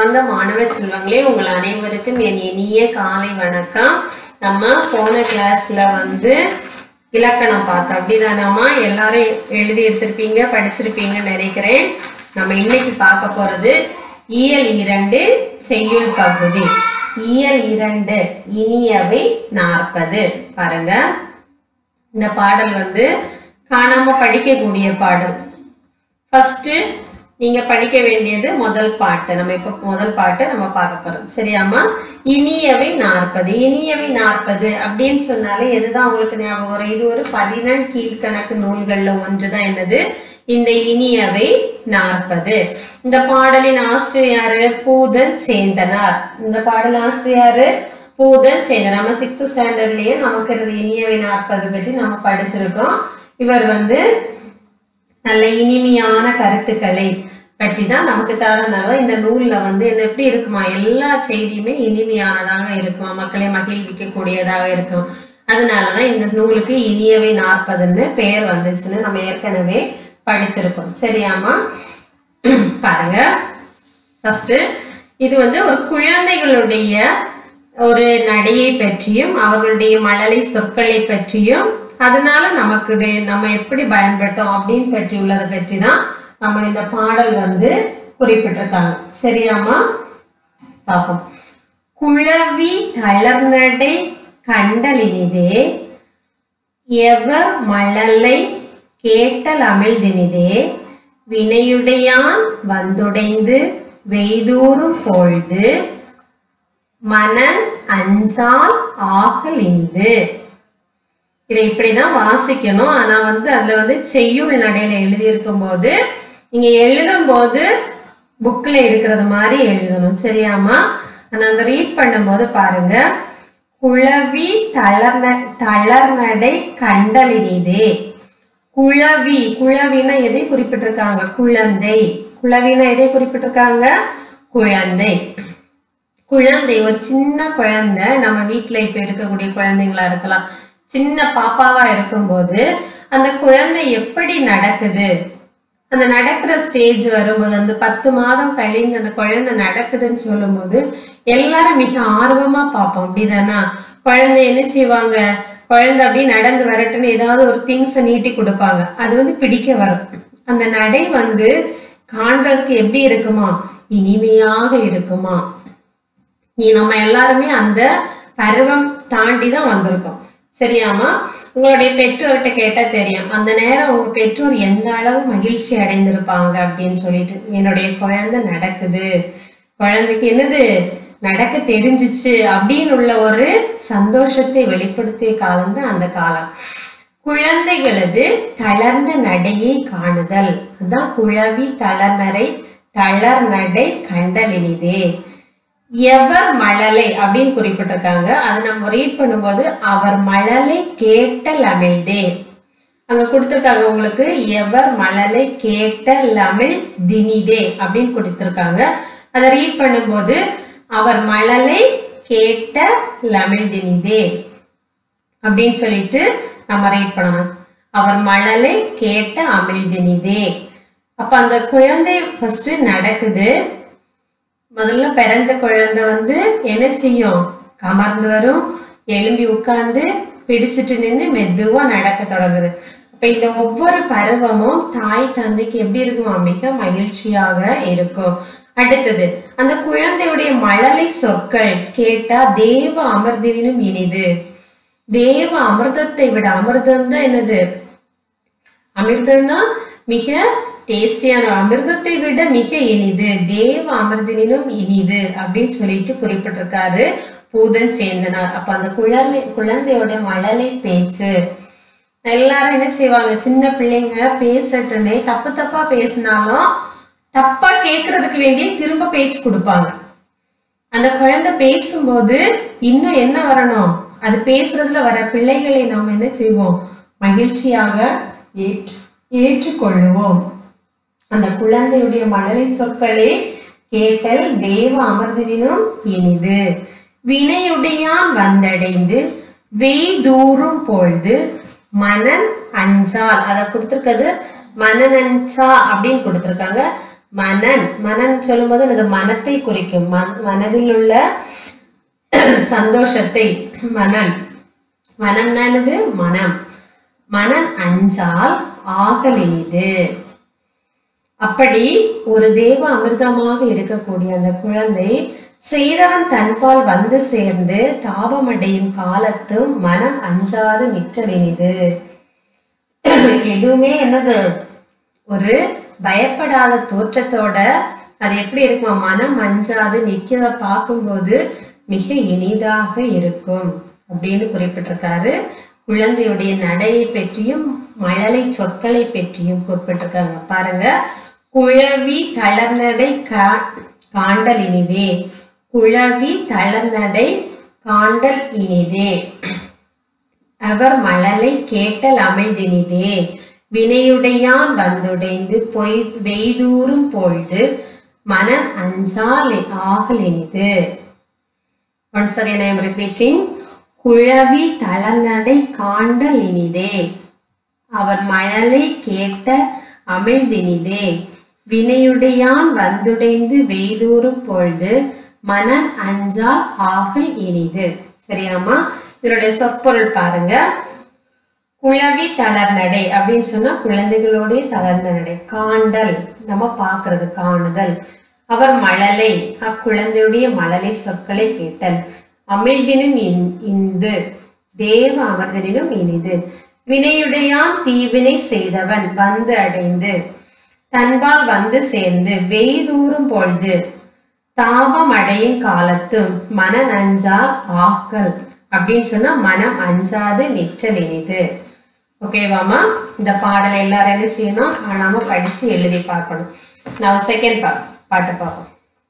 அன்பார்ந்த மாணவ செல்வங்களே, உங்கள் அனைவருக்கும் என் இனிய காலை வணக்கம். நம்ம போன கிளாஸ்ல இலக்கணம் பார்த்தோம். அப்படிதானாமா? எல்லாரும் எழுதி எடுத்திருப்பீங்க, படிச்சிருப்பீங்கன்னு நினைக்கிறேன். நம்ம இன்னைக்கு பார்க்க போறது இயல் 2 செய்யுள் பகுதி. இயல் 2 இனியவை 40. பாருங்க, இந்த பாடல் காணாம படிக்கக்கூடிய பாடல். ஃபர்ஸ்ட் நீங்க படிக்க வேண்டியது முதல் பாட்டு. நம்ம இப்ப முதல் பாட்டு நம்ம பார்க்க போறோம். சரியாமா? இனியவை 40. இனியவை 40 அப்படின்னு சொன்னாலே எதுதான் உங்களுக்கு ஞாபகம் வரும்? இது ஒரு 14 கீழ்கணக்கு நூல்கள்ல ஒன்றுதான். என்னது இந்த இனியவை 40? இந்த பாடலின் ஆசிரியர் பூதன் சேந்தனார். இந்த பாடல் ஆசிரியர் பூதன் சேந்தனார். நம்ம 6th ஸ்டாண்டர்ட்லயே நமக்கு இனியவை 40 பற்றி நம்ம படிச்சிருக்கோம். இவர் நல்ல இனிமையான கருத்துக்களை பற்றி தான் நமக்கு தரனால இந்த நூல்ல என்ன எப்படி இருக்குமா, எல்லா செய்தியுமே இனிமையானதாக இருக்குமா, மக்களை மகிழ்விக்க கூடியதாக இருக்கும். அதனாலதான் இந்த நூலுக்கு இனியவை 40ன்னு பெயர் வந்துச்சுன்னு நம்ம ஏற்கனவே படிச்சிருக்கோம். சரியாமா? பாருங்க, ஃபர்ஸ்ட் இது ஒரு குழந்தைகளுடைய ஒரு நடையை பற்றியும் அவர்களுடைய மழலை சொற்களை பற்றியும் அதனால நம்ம எப்படி பயன்பட்டோம் அப்படின்னு பற்றி உள்ளதை பற்றி தான் நம்ம இந்த பாடல் குறிப்பிட்டிருக்காங்க. சரியாமா? பாப்போம். குழவி தளர்நடை கண்டலினிதே எவர் மழலை கேட்டல் அமிழ்தினிதே வினையுடையான் வந்துடைந்து வெய்தூறும் பொழுது மனன் அஞ்சால் ஆகல் இனிது. இதை இப்படிதான் வாசிக்கணும். ஆனா அதுல செய்யுள் நடையில எழுதி இருக்கும் போது நீங்க எழுதும் போது புக்ல இருக்கிறது மாதிரி எழுதணும். சரியாமா? ஆனா ரீட் பண்ணும் போது பாருங்க, குழவி தளர்நடை கண்டலினிதே. குழவி, குழவினா எதை குறிப்பிட்டிருக்காங்க? குழந்தை. குழவினா எதை குறிப்பிட்டிருக்காங்க? குழந்தை. குழந்தை ஒரு சின்ன குழந்தை, நம்ம வீட்டுல இப்ப இருக்கக்கூடிய குழந்தைங்களா இருக்கலாம். சின்ன பாப்பாவா இருக்கும்போது அந்த குழந்தை எப்படி நடக்குது, அந்த நடக்கிற ஸ்டேஜ் வரும்போது, அந்த 10 மாதம் கழிந்து அந்த குழந்தை நடக்குதுன்னு சொல்லும் போது எல்லாரும் மிக ஆர்வமா பார்ப்போம். அப்படிதானா? குழந்தை என்ன செய்வாங்க, குழந்தை அப்படி நடந்து வரட்டுன்னு ஏதாவது ஒரு திங்ஸ நீட்டி கொடுப்பாங்க. அது பிடிக்க வரும். அந்த நடை காண்றதுக்கு எப்படி இருக்குமா, இனிமையாக இருக்குமா. நம்ம எல்லாருமே அந்த பருவம் தாண்டி தான் வந்திருக்கோம். சரியாமா? உங்களுடைய பெற்றோர்கிட்ட கேட்டா தெரியும், அந்த நேரம் உங்க பெற்றோர் எந்த அளவு மகிழ்ச்சி அடைந்திருப்பாங்க அப்படின்னு சொல்லிட்டு. என்னுடைய குழந்தை நடக்குது, குழந்தைக்கு என்னது நடக்க தெரிஞ்சிச்சு அப்படின்னு உள்ள ஒரு சந்தோஷத்தை வெளிப்படுத்திய காலம் தான் அந்த காலம். குழந்தைகளது தளர்ந்த நடையை காணுதல், அதுதான் குழவி தளர்நடை கண்டலினிதே. எவர் மழலை அப்படின்னு குறிப்பிட்டிருக்காங்க. அது நம்ம ரீட் பண்ணும்போது அவர் மழலை கேட்டல் அமிழ்தே. அங்க கொடுத்திருக்காங்க உங்களுக்கு எவர் மழலை கேட்டல் அமிழ்தினிதே அப்படின்னு கொடுத்திருக்காங்க. அதை ரீட் பண்ணும்போது அவர் மழலை கேட்டல் அமிழ்தினிதே அப்படின்னு சொல்லிட்டு நம்ம ரீட் பண்ணணும். அவர் மழலை கேட்ட அமிழ்தினிதே. அப்ப அந்த குழந்தை ஃபர்ஸ்ட் நடக்குது. முதல்ல பிறந்த குழந்தை என்ன செய்யும், கமர்ந்து வரும், எழும்பி உட்கார்ந்து பிடிச்சிட்டு நின்று மெதுவா நடக்க தொடங்குது. அப்ப இந்த ஒவ்வொரு பருவமும் தாய் தந்தைக்கு எப்படி இருக்குமா, மிக மகிழ்ச்சியாக இருக்கும். அடுத்தது, அந்த குழந்தையுடைய மழலை சொற்கள் கேட்டா தேவ அமிர்தினும் இனிது. தேவ அமிர்தத்தை விட, அமிர்தம் தான் என்னது, அமிர்தம்னா மிக டேஸ்டியான, அமிர்தத்தை விட மிக இனிது, தேவ அமிர்தினும் இனிது அப்படின்னு சொல்லிட்டு குறிப்பிட்டிருக்காரு பூதன் சேந்தனார். அப்ப அந்த குழந்தையோட மழலை பேச்சு, எல்லாரும் என்ன செய்வாங்க, சின்ன பிள்ளைங்க பேசட்டுன்னே தப்பா பேசினாலும் தப்பா கேட்கறதுக்கு வேண்டிய திரும்ப பேச்சு கொடுப்பாங்க. அந்த குழந்தை பேசும்போது இன்னும் என்ன வரணும், அது பேசுறதுல வர பிள்ளைகளை நாம் என்ன செய்வோம், மகிழ்ச்சியாக ஏற்றுக்கொள்ளுவோம். அந்த குழந்தையுடைய மழலை சொற்களே கேட்டல் தேவ அமிர்தினும் இனிது. வினையுடையான் வந்தடைந்து வெய்தூறும் பொழுது மனன் அஞ்சால், அதை கொடுத்திருக்கிறது மனநஞ்சா அப்படின்னு கொடுத்திருக்காங்க. மனன் மனன் சொல்லும்போது அது மனத்தை குறிக்கும். மனதில் உள்ள சந்தோஷத்தை மனன். மனம்னா என்னது? மனம். மனம் அஞ்சால் ஆகல் இனிது. அப்படி ஒரு தேவ அமிர்தமாக இருக்கக்கூடிய அந்த குழந்தை செய்தவன் தன்பால் வந்து சேர்ந்து தாபமடையும் காலத்தும் மனம் அஞ்சாது நிற்றல் இனிது. எதுவுமே என்னது? ஒரு பயப்படாத தோற்றத்தோட அது எப்படி இருக்குமா? மனம் அஞ்சாது நிக்கிறத பார்க்கும்போது மிக இனிதாக இருக்கும் அப்படின்னு குறிப்பிட்டிருக்காரு. குழந்தையுடைய நடையை பற்றியும் மழலை சொற்களை பற்றியும் குறிப்பிட்டிருக்காங்க. பாருங்க, குழவி தளர்நடை காண்டல் இனிதே. குழவி தளர்நடை காண்டல் இனிதே. அவர் மழலை கேட்டல் அமைதினிதே. வினையுடையான் வந்துடைந்து வெய்தூரும் பொழுது மனம் அஞ்சால் ஆகல் இனிது. Once again I am repeating. குழவி தளர்நடை காண்டல் இனிதே. அவர் மழலை கேட்ட அமிழ்தினிதே. வினையுடையான் வந்துடைந்து வெய்தூரும் பொழுது மனம் அஞ்சால் ஆகல் இனிது. சரியாமா? இதனுடைய சொற்பொருள் பாருங்க. குழவி தளர்நடை அப்படின்னு சொன்னா குழந்தைகளுடைய தளர்ந்த நடை. காண்டல் நம்ம பாக்குறது, காணுதல். அவர் மழலை அக்குழந்தையுடைய மழலை சொற்களை கேட்டல். அமிழ்தினும் இந்து தேவ அமர்தனினும் இனிது. வினையுடையான் தீவினை செய்தவன் வந்து அடைந்து தன்பால் வந்து சேர்ந்து வெய்தூரும் பொழுது தாபம் அடையும் காலத்தும் மனம் அஞ்சால் ஆக்கல் அப்படின்னு சொன்னா மனம் அஞ்சாது நிற்றல் இனிது. ஓகேவாமா? இந்த பாடலை எல்லாரும் என்ன செய்யணும்? காணாம படிச்சு எழுதி பார்க்கணும். நான் செகண்ட் பாட்டு பார்ப்போம்.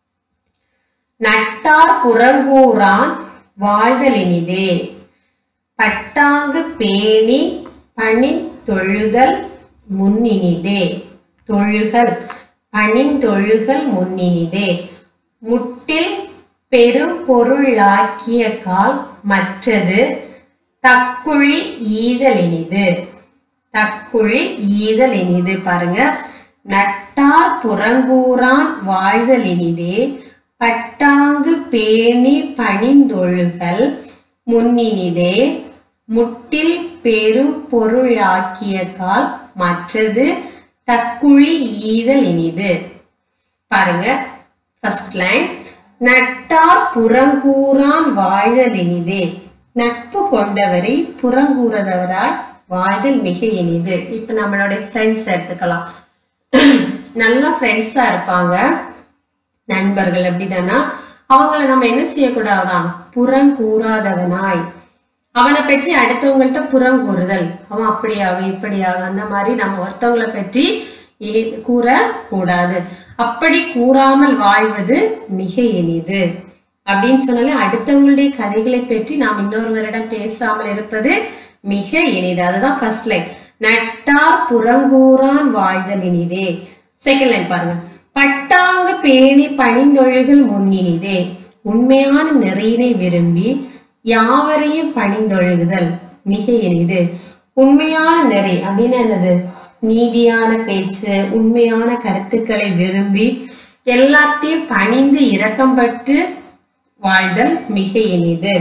நட்டார் புறங்கூறான் வாழ்தல் இனிதே. பட்டாங்கு பேணி பணிந்தொழுகல் முன்னினிதே. தொழுகல் பணிந்தொழுகல் முன்னினிதே. முட்டில் பெரும் பொருளாக்கிய கால் மற்றது தக்குழி ஈதல் இனிது. தக்குழி ஈதல் இனிது. பாருங்க, நட்டார் புறங்கூறான் வாழ்தல் இனிதே. பட்டாங்கு பேணி பணிந்தொழுகல் முன்னினிதே. முட்டில் பெரும் பொருளாக்கிய கால் மற்றது தக்குழி ஈதல் இனிது. பாருங்க, ஃபர்ஸ்ட் லைன், நட்டார் புறங்கூறான் வாழ்தல் இனிதே. நட்பு கொண்டவரை புறங்கூறதவராய் வாழ்தல் மிக இனிது. இப்ப நம்மளுடைய ஃப்ரெண்ட்ஸ் எடுத்துக்கலாம். நல்ல ஃப்ரெண்ட்ஸா இருப்பாங்க, நண்பர்கள் அப்படிதானா? அவங்கள நம்ம என்ன செய்யக்கூடாதான்? புறங்கூறாதவனாய். அவனை பற்றி அடுத்தவங்கள்ட்ட புறங்கூறுதல், அவன் அப்படியாக இப்படியாக அந்த மாதிரி நம்ம ஒருத்தவங்களை பற்றி கூற கூடாது. அப்படி கூறாமல் வாழ்வது மிக இனிது அப்படின்னு சொன்னாலே அடுத்தவங்களுடைய கதைகளை பற்றி நாம் இன்னொருவரிடம் பேசாமல் இருப்பது மிக இனிது. அதுதான் ஃபர்ஸ்ட் லைன். நட்டார் புறங்கூறான் வாழ்தல் இனிதே. செகண்ட் லைன் பாருங்க, பட்டாங்கு பேணி பணிந்தொழுகல் முன்னினிதே. உண்மையான நெறியினை விரும்பி யாவரையும் பணிந்தொழுகுதல் மிக இனிது. உண்மையான நெறி அப்படின்னு என்னது? நீதியான பேச்சு, உண்மையான கருத்துக்களை விரும்பி எல்லாத்தையும் பணிந்து இரக்கம் பட்டு வாழ்தல் மிக இனிது.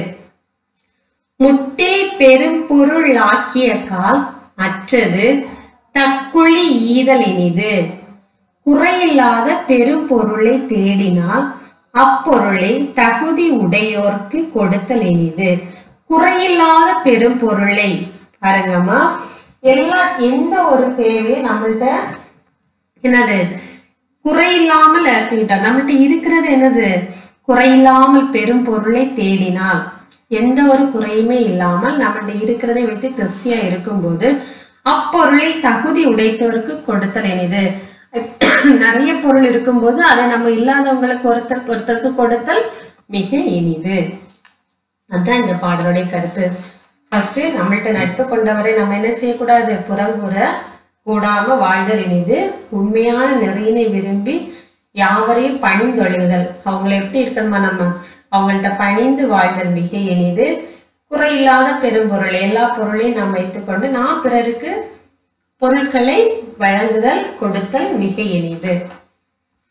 முட்டில் பெரும் பொருள் ஆக்கிய கால் மற்றது தக்குழி ஈதல் இனிது. குறையில்லாத பெரும் பொருளை தேடினால் அப்பொருளை தகுதி உடையோர்க்கு கொடுத்தல் இனிது. குறையில்லாத பெரும் பொருளை பாருங்கம்மா, எந்த ஒரு தேவையும் நம்மள்ட்ட என்னது? குறையில்லாமல் ஆக்கிட்டோம். நம்மள்ட்ட இருக்கிறது என்னது? குறையில்லாமல் பெரும் பொருளை தேடினால், எந்த ஒரு குறையுமே இல்லாமல் நம்மள்ட்ட இருக்கிறதை வைத்து திருப்தியா இருக்கும்போது அப்பொருளை தகுதி உடைத்தோருக்கு கொடுத்தல் இனிது. நிறைய பொருள் இருக்கும்போது அதை நம்ம இல்லாதவங்களுக்கு ஒருத்தருக்கு கொடுத்தல் மிக இனிது. அதுதான் இந்த பாடலுடைய கருத்து. ஃபர்ஸ்ட், நம்மள்ட்ட நட்பு கொண்டவரை நம்ம என்ன செய்யக்கூடாது? புறங்கூற கூடாம வாழ்தல் இனிது. உண்மையான நெறியினை விரும்பி யாவரையும் பணிந்தொழுகுதல், அவங்களை எப்படி இருக்கணுமா நம்ம அவங்கள்ட்ட பணிந்து வாழ்தல் மிக இனிது. குறையில்லாத பெரும்பொருள், எல்லா பொருளையும் நாம் வைத்துக்கொண்டு நாம் பிறருக்கு பொருட்களை வழங்குதல் கொடுத்தல் மிக இனிது.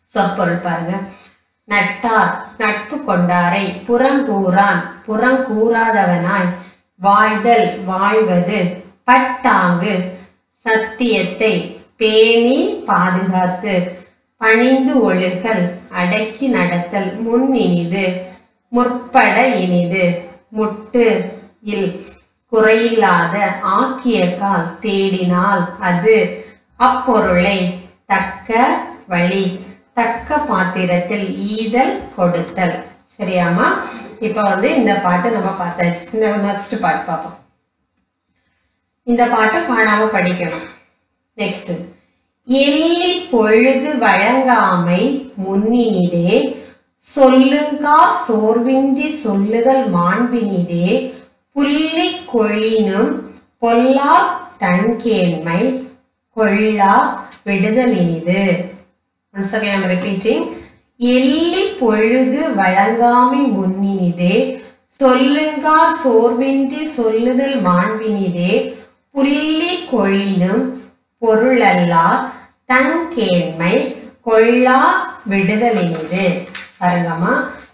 சொற்பொருள் பாருங்க. நட்டார் நட்பு கொண்டாரை, புறங்கூறான் புறங்கூறாதவனாய், வாழ்தல் வாழ்வது, பட்டாங்கு சத்தியத்தை பேணி பாதுகாத்து, பணிந்து ஒழுகல் அடக்கி நடத்தல், முன் இனிது முற்பட இனிது, முட்டு இல் குறையில்லாத ஆக்கிய கால், தேடினால் அது அப்பொருளை தக்க வழி தக்க பாத்திரத்தில் ஈதல் கொடுத்தல். சரியாமா? இப்ப வந்து இந்த பாட்டு நம்ம பார்த்தாச்சு. நெக்ஸ்ட் பாட்டு பார்ப்போம். இந்த பாட்டு காணாம படிக்கணும். நெக்ஸ்ட், எள்ளி பொழுது வழங்காமை முன்னினிதே, சொல்லுங்கார் சோர்வின்றி சொல்லுதல் மாண்பினிதே, புள்ளி கொழினும் பொல்லார் தன்கேண்மை, கொள்ளா விடுதல் இனிது. Once again I am repeating. எள்ளி பொழுது வழங்காமை முன்னினிதே, சொல்லுங்கார் சோர்வின்றி சொல்லுதல் மாண்பினிதே, புள்ளி கொழினும் பொருளல்லார் தன்கேண்மை, கொள்ளா விடுதல் இனிது. பாருங்கம்மா,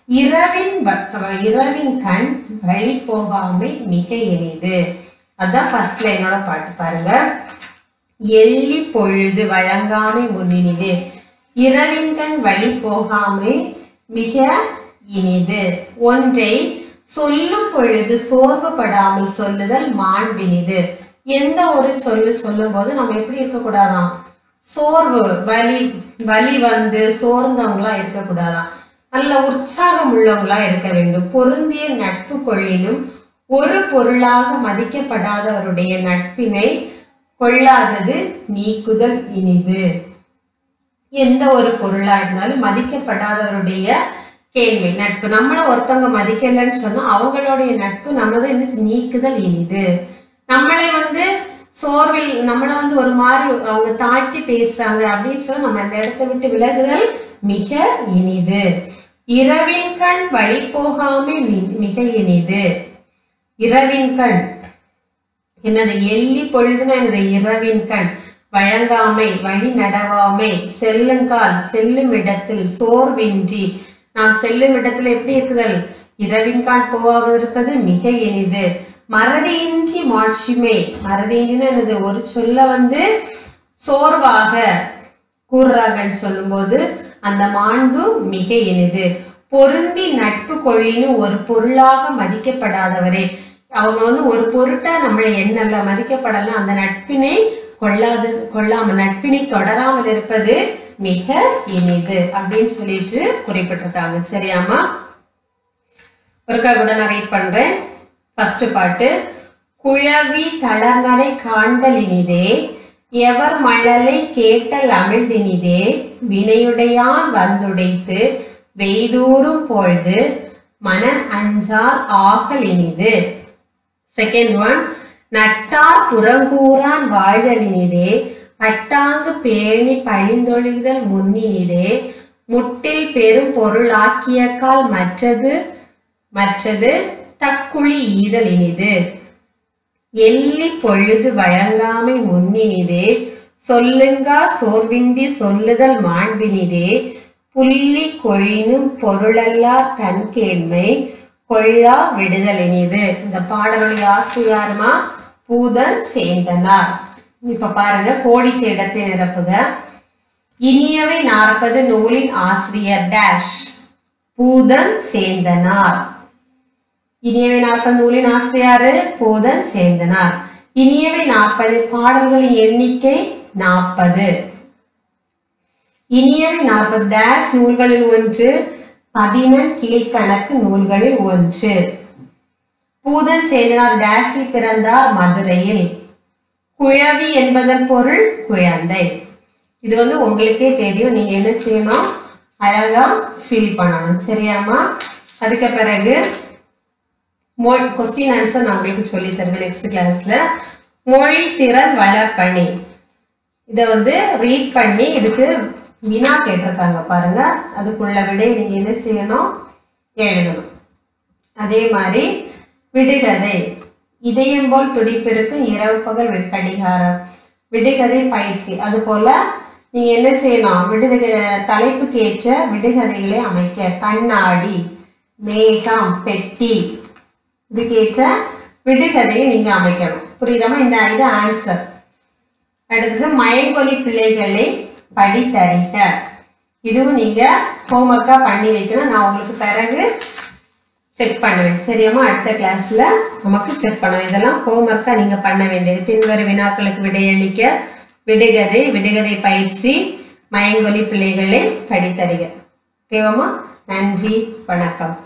இரவின் கண் வழி போகாமை மிக இனிது. அதான் ஃபர்ஸ்ட் லைனோட பாட்டு பாருங்க. எள்ளி பொழுது வழங்காமை முன்னினிது, இரவின் கண் வழி போகாமை மிக இனிது. ஒன்றை சொல்லும் பொழுது சோர்வுபடாமல் சொல்லுதல் மாண்பினிது. எந்த ஒரு சொல்லு சொல்லும் போது நம்ம எப்படி இருக்கக்கூடாதாம்? சோர்வு வலி வந்து சோர்ந்தவங்களா இருக்கக்கூடாதாம். நல்ல உற்சாகம் உள்ளவங்களா இருக்க வேண்டும். பொருந்திய நட்பு கொள்ளினும் ஒரு பொருளாக மதிக்கப்படாதவருடைய நட்பினை கொள்ளாதது நீக்குதல் இனிது. எந்த ஒரு பொருளா இருந்தாலும் மதிக்கப்படாதவருடைய கேள்வி நட்பு, நம்மள ஒருத்தவங்க மதிக்கலன்னு சொன்னா அவங்களுடைய நட்பு நமது நீக்குதல் இனிது. நம்மளை வந்து சோர்வில் நம்மளை வந்து ஒரு மாதிரி அவங்க தாழ்த்தி பேசுறாங்க அப்படின்னு சொன்னா நம்ம அந்த இடத்தை விட்டு விலகுதல் மிக இனிது. இரவின் கண் வழி போகாமை மிக இனிது. இரவின் கண் என்னது? எள்ளி பொழுதுனா என்னது? இரவின் கண். வழங்காமை வழி நடவாமை, செல்லுங்கால் செல்லும் இடத்தில், சோர்வின்றி நாம் செல்லும் இடத்துல எப்படி இருக்குதல்? இரவின் கால் போவாதிருப்பது மிக இனிது. மறதியின்றி மாட்சிமை, மறதியின்றி என்னது? ஒரு சொல்ல வந்து சோர்வாக கூறுறாங்கன்னு சொல்லும் போது அந்த மாண்பு மிக இனிது. பொருந்தி நட்பு கொள்ளின்னு ஒரு பொருளாக மதிக்கப்படாதவரே, அவங்க வந்து ஒரு பொருட்டா நம்மளை எண்ணல மதிக்கப்படலாம், அந்த நட்பினை கொள்ளாம நட்பினை தொடராமல் இருப்பது மிக இனிது அப்படின்னு சொல்லிட்டு குறிப்பிட்டிருக்காங்க. சரியாமா? ஒருக்கா கூட நான் ரீட் பண்றேன். ஃபர்ஸ்ட் பாட்டு. குழவி தளர்நடை காண்டல் இனிதே, எவர் மழலை கேட்டல் அமிழ்தினிதே, வினையுடையான் வந்துடைத்து வெய்தூரும் பொழுது மனன் அஞ்சார் ஆகல் இனிது. Second one. நட்டார் புறங்கூறான் வாழ்தல் இனிதே, பட்டாங்கு பேணி பழிந்தொழிதல் முன்னினிதே, முட்டில் பெரும் பொருள் ஆக்கியக்கால் மற்றது தக்குழி ஈதல் இனிது. எள்ளி பொழுது வழங்காமை முன்னினிதே, சொல்லுங்கா சோர்வின்றி சொல்லுதல் மாண்பினிதே, புள்ளி கொழினும் பொருளல்லார் தன்கேண்மை, கொள்ளா விடுதல் இனிது. இந்த பாடலுடைய ஆசிரியருமா பூதன் சேந்தனார். இப்ப பாருங்க, கோடிட்ட இடத்தை நிரப்புக. இனியவை 40 நூலின் ஆசிரியர் டேஷ் பூதன் சேந்தனார். இனியவை 40 நூலின் ஆசிரியர் பூதன் சேந்தனார். இனியவை 40 பாடல்களின் எண்ணிக்கை 40. இனியவை 40 டேஷ் நூல்களில் 1, 10 கீழ்கணக்கு நூல்களில் 1. பூதன் சேந்தனார் டேஷில் பிறந்தார், மதுரையில். குழவி என்பதன் பொருள் குழந்தை. இது வந்து உங்களுக்கே தெரியும், நீங்க என்ன செய்யணும்? அழகா ஃபில் பண்ணணும். சரியாமா? அதுக்கு பிறகு கொஸ்டின் ஆன்சர் நான் உங்களுக்கு சொல்லி தருவேன் நெக்ஸ்ட் கிளாஸ்ல. மொழி திறன் வளர்ப்பணி, இதை வந்து ரீட் பண்ணி இதுக்கு வினா கேட்டிருக்காங்க பாருங்க. அதுக்குள்ள விடை நீங்க என்ன செய்யணும்? எழுதணும். அதே மாதிரி விடுகதை, இதயம் போல் துடிப்பிருக்கும் இரவு பகல் கடிகாரம், விடுகதை பயிற்சி. அது போல நீங்க என்ன செய்யணும், தலைப்புக்கு ஏற்ற விடுகதைகளை அமைக்க. கண்ணாடி, மேகம், பெட்டி, இதுக்கேற்ற விடுகதையை நீங்க அமைக்கணும். புரியுதாமா? இந்த இது ஆன்சர். அடுத்தது மயங்கொலி பிள்ளைகளை படித்தறிக. இதுவும் நீங்க ஹோம்ஒர்க்கா பண்ணி வைக்கணும். நான் உங்களுக்கு பிறகு செக் பண்ணுவேன். சரியாமா? அடுத்த கிளாஸ்ல நமக்கு செக் பண்ணுவேன். இதெல்லாம் ஹோம்ஒர்க்கா நீங்க பண்ண வேண்டியது. பின்வரும் வினாக்களுக்கு விடையளிக்க. விடுகதை பயிற்சி, மயங்கொலி பிள்ளைகளை படித்தறிக. ஓகேவாமா? நன்றி, வணக்கம்.